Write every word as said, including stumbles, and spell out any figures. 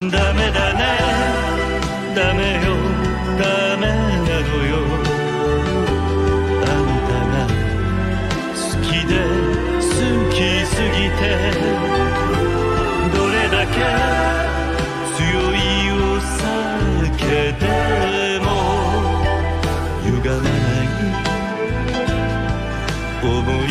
ダメだねダメよダメなのよあんたが好きで好きすぎてどれだけ強いお酒でも歪まない想い